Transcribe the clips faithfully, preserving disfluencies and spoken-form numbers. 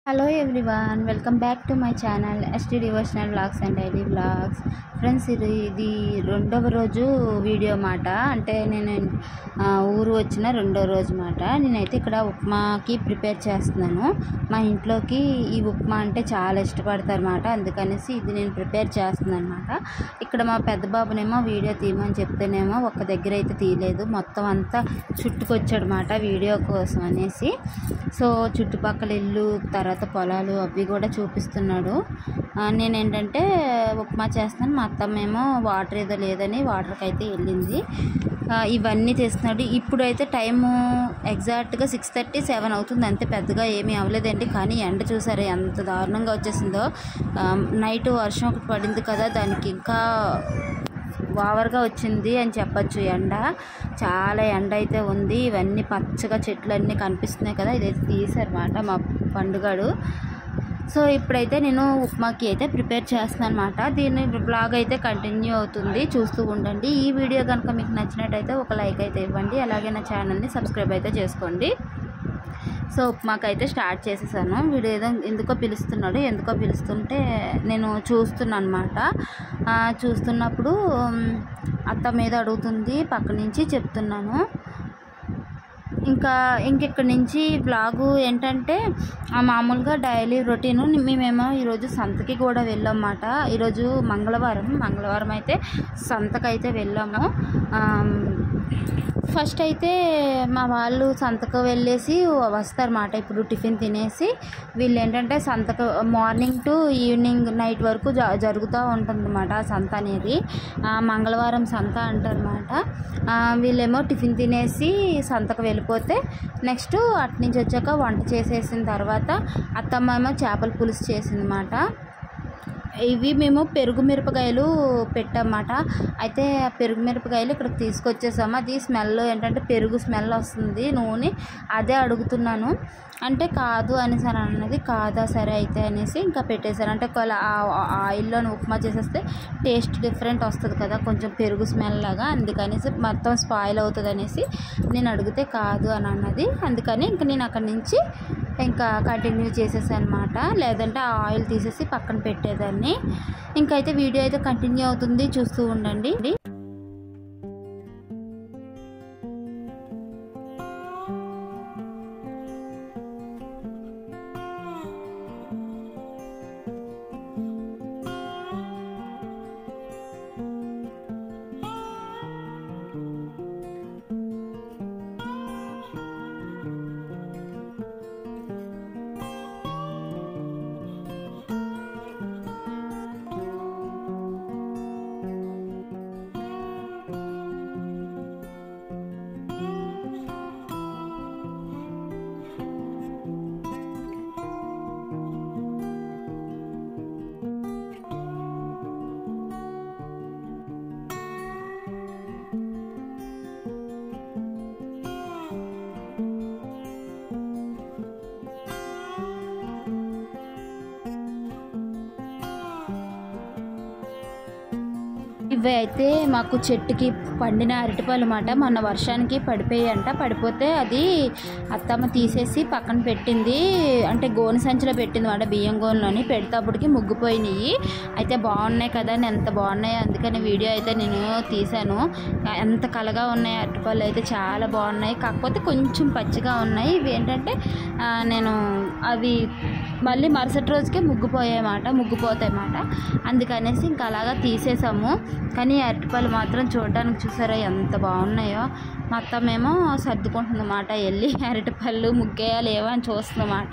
Hello everyone, welcome back to my channel ST devotional vlogs and daily vlogs. Friends, ఇది ఇది రెండవ రోజు video మాట. అంటే నేను ఊరు వచ్చిన రెండవ రోజు మాట. నేనైతే ఇక్కడ ఉప్మాకి ప్రిపేర్ చేస్తున్నాను. మా ఇంట్లోకి ఈ ఉప్మా అంటే చాలా ఇష్టపడతారు అన్నమాట. అందుకనేసి ఇది నేను ప్రిపేర్ చేస్తున్నాను అనమాట. ఇక్కడ మా పెద్ద బాబునేమో వీడియో తీయమని చెప్తేనేమో ఒక్క దగ్గర అయితే తీయలేదు, మొత్తం అంతా చుట్టుకొచ్చాడనమాట వీడియో కోసం అనేసి. సో చుట్టుపక్కల ఇల్లు, తర్వాత పొలాలు అవి కూడా చూపిస్తున్నాడు. నేనేంటంటే ఉప్మా చేస్తాను, మా అత్తమ్మేమో వాటర్ ఏదో లేదని వాటర్కి అయితే వెళ్ళింది. ఇవన్నీ చేస్తున్నాడు. ఇప్పుడైతే టైము ఎగ్జాక్ట్గా సిక్స్ థర్టీ సెవెన్ అవుతుంది, అంతే. పెద్దగా ఏమీ అవ్వలేదండి. కానీ ఎండ చూసారు ఎంత దారుణంగా వచ్చేసిందో. నైట్ వర్షం ఒకటి పడింది కదా, దానికి ఇంకా ఓవర్గా వచ్చింది అని చెప్పచ్చు. ఎండ చాలా ఎండ అయితే ఉంది. ఇవన్నీ పచ్చగా చెట్లు అన్నీ కనిపిస్తున్నాయి కదా, ఇదైతే తీసారన్నమాట మా పండుగడు. సో ఇప్పుడైతే నేను ఉప్మాకి అయితే ప్రిపేర్ చేస్తున్నాను అనమాట. దీని బ్లాగ్ అయితే కంటిన్యూ అవుతుంది, చూస్తూ ఉండండి. ఈ వీడియో కనుక మీకు నచ్చినట్టయితే ఒక లైక్ అయితే ఇవ్వండి, అలాగే నా ఛానల్ని సబ్స్క్రైబ్ అయితే చేసుకోండి. సో ఉప్మాకి అయితే స్టార్ట్ చేసేసాను. వీడు ఏదో ఎందుకో పిలుస్తున్నాడు, ఎందుకో పిలుస్తుంటే నేను చూస్తున్నాను అనమాట. చూస్తున్నప్పుడు అత్త మీద అడుగుతుంది, పక్క నుంచి చెప్తున్నాను. ఇంకా ఇంకెక్కడి నుంచి బ్లాగు ఏంటంటే మామూలుగా డైలీ రొటీను. మేమేమో ఈరోజు సంతకి కూడా వెళ్ళామన్నమాట. ఈరోజు మంగళవారం మంగళవారం అయితే సంతకైతే వెళ్ళాము. ఫస్ట్ అయితే మా వాళ్ళు సంతకు వెళ్ళేసి వస్తారన్నమాట. ఇప్పుడు టిఫిన్ తినేసి వీళ్ళు ఏంటంటే సంతకు మార్నింగ్ టు ఈవినింగ్ నైట్ వరకు జ జరుగుతూ ఉంటుందన్నమాట సంత అనేది. మంగళవారం సంత అంటారన్నమాట. వీళ్ళేమో టిఫిన్ తినేసి సంతకు వెళ్ళిపోతే నెక్స్ట్ అటు నుంచి వచ్చాక వంట చేసేసిన తర్వాత అత్తమ్మ ఏమో చేపల పులుసు చేసిందన్నమాట. ఇవి మేము పెరుగు మిరపకాయలు పెట్టామన్నమాట. అయితే ఆ పెరుగు మిరపకాయలు ఇక్కడికి తీసుకొచ్చేసాము. అది స్మెల్ ఏంటంటే పెరుగు స్మెల్ వస్తుంది, నూనె అదే అడుగుతున్నాను అంటే కాదు అనేసి అని అన్నది. కాదా, సరే అయితే అనేసి ఇంకా పెట్టేశాను. అంటే ఒకవేళ ఆయిల్లో ఉప్మా చేసేస్తే టేస్ట్ డిఫరెంట్ వస్తుంది కదా, కొంచెం పెరుగు స్మెల్ లాగా, అందుకనేసి మొత్తం స్పాయిల్ అవుతుంది అనేసి నేను అడిగితే కాదు అని అన్నది. అందుకని ఇంక నేను అక్కడి నుంచి ఇంకా కంటిన్యూ చేసేసాను అనమాట. లేదంటే ఆ ఆయిల్ తీసేసి పక్కన పెట్టేదాన్ని. ఇంకైతే వీడియో అయితే కంటిన్యూ అవుతుంది, చూస్తూ ఉండండి. ఇవి అయితే మాకు చెట్టుకి పండిన అరటిపళ్ళు అన్నమాట. మొన్న వర్షానికి పడిపోయాయంట. పడిపోతే అది అత్తమ్మ తీసేసి పక్కన పెట్టింది, అంటే గోనె సంచిలో పెట్టింది అన్నమాట. బియ్యం గోనెలోని పెడితేప్పటికి ముగ్గిపోయినాయి. అయితే బాగున్నాయి కదా అని, ఎంత బాగున్నాయి, అందుకని వీడియో అయితే నేను తీశాను. ఎంత కలగా ఉన్నాయి అరటిపళ్ళు అయితే, చాలా బాగున్నాయి. కాకపోతే కొంచెం పచ్చిగా ఉన్నాయి. ఇవి ఏంటంటే నేను అవి మళ్ళీ మరుసటి రోజుకే ముగ్గిపోయాయన్నమాట, ముగ్గిపోతాయి అన్నమాట. అందుకనేసి ఇంకా అలాగా తీసేసాము. కానీ అరటిపళ్ళు మాత్రం చూడడానికి చూసారా ఎంత బాగున్నాయో. మా అత్తమ్మేమో సర్దుకుంటుందన్నమాట, వెళ్ళి అరటిపళ్ళు ముగ్గేయా లేవా అని చూస్తుందన్నమాట.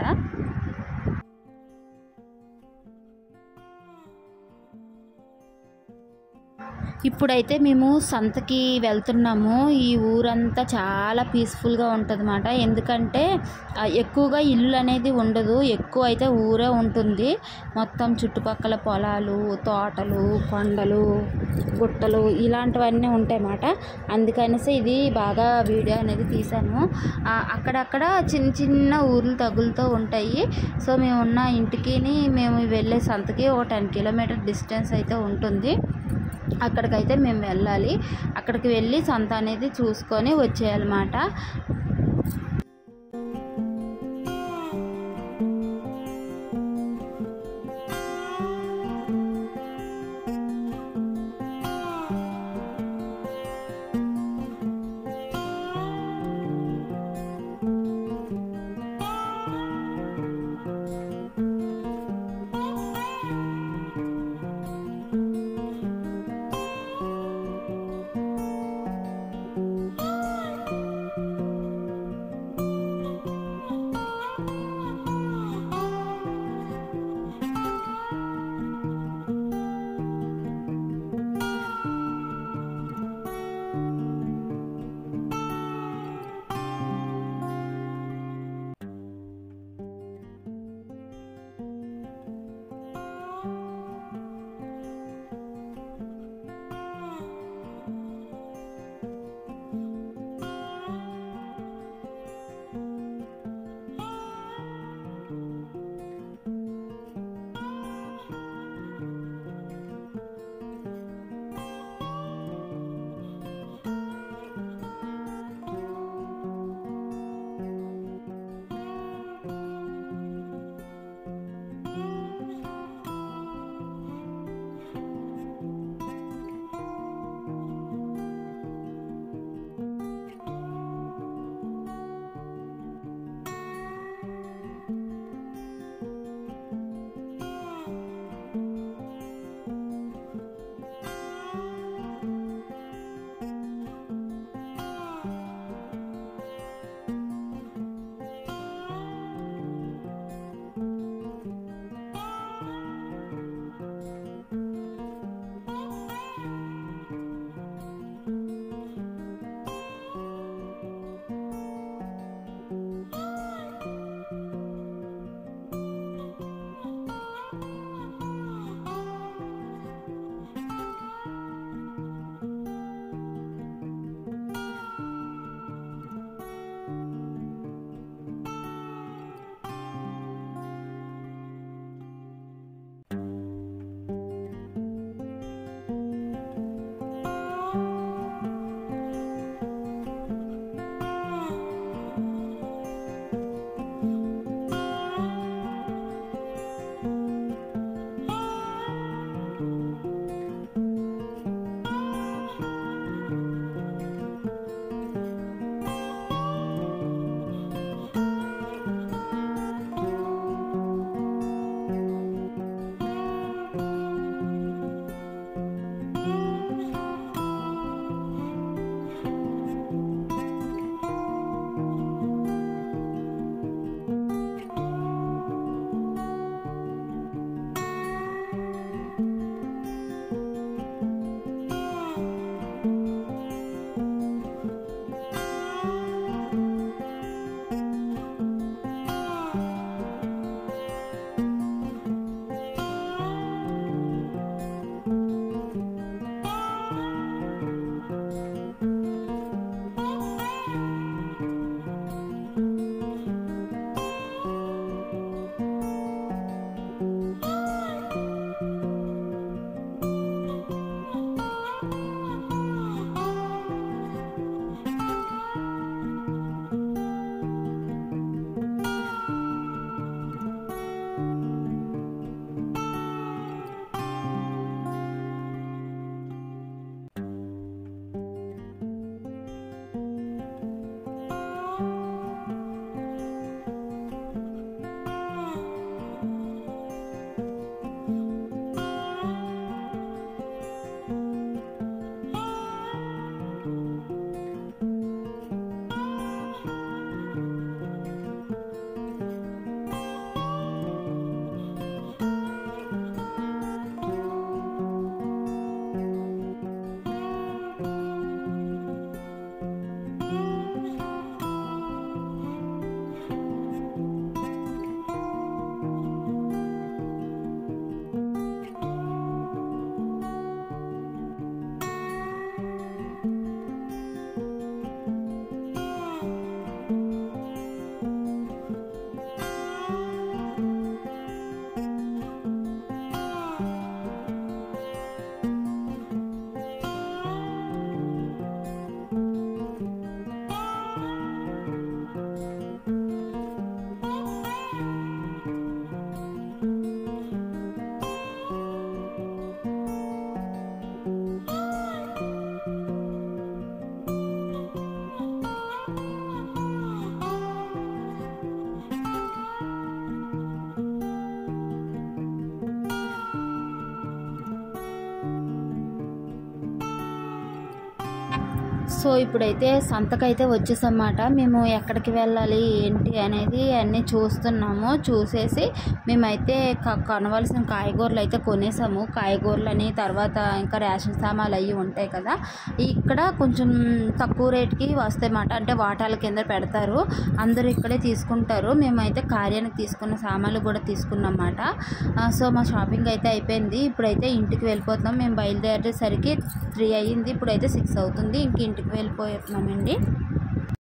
ఇప్పుడైతే మేము సంతకి వెళ్తున్నాము. ఈ ఊరంతా చాలా పీస్ఫుల్గా ఉంటుంది అన్నమాట. ఎందుకంటే ఎక్కువగా ఇల్లు అనేది ఉండదు, ఎక్కువ అయితే ఊరే ఉంటుంది. మొత్తం చుట్టుపక్కల పొలాలు, తోటలు, కొండలు, గుట్టలు ఇలాంటివన్నీ ఉంటాయి అన్నమాట. అందుకనేసి ఇది బాగా వీడియో అనేది తీసాను. అక్కడక్కడ చిన్న చిన్న ఊర్లు తగులుతూ ఉంటాయి. సో మేము ఉన్న ఇంటికి మేము వెళ్ళే సంతకి ఒక టెన్ కిలోమీటర్ డిస్టెన్స్ అయితే ఉంటుంది. అక్కడికైతే మేము వెళ్ళాలి. అక్కడికి వెళ్ళి సంత అనేది చూసుకొని వచ్చేయాలన్నమాట. సో ఇప్పుడైతే సంతకైతే వచ్చేసన్నమాట. మేము ఎక్కడికి వెళ్ళాలి ఏంటి అనేది అన్నీ చూస్తున్నాము. చూసేసి మేమైతే కొనవలసిన కాయగూరలు అయితే కొనేసాము. కాయగూరలని, తర్వాత ఇంకా రేషన్ సామాన్లు అవి ఉంటాయి కదా, ఇక్కడ కొంచెం తక్కువ రేటుకి వస్తాయన్నమాట. అంటే వాటాల కింద పెడతారు, అందరూ ఇక్కడే తీసుకుంటారు. మేమైతే కార్యానికి తీసుకున్న సామాన్లు కూడా తీసుకున్నమాట. సో మా షాపింగ్ అయితే అయిపోయింది. ఇప్పుడైతే ఇంటికి వెళ్ళిపోతున్నాం. మేము బయలుదేరేసరికి త్రీ అయ్యింది, ఇప్పుడైతే సిక్స్ అవుతుంది. ఇంక ఇంటికి వెళ్ళిపోతున్నామండి.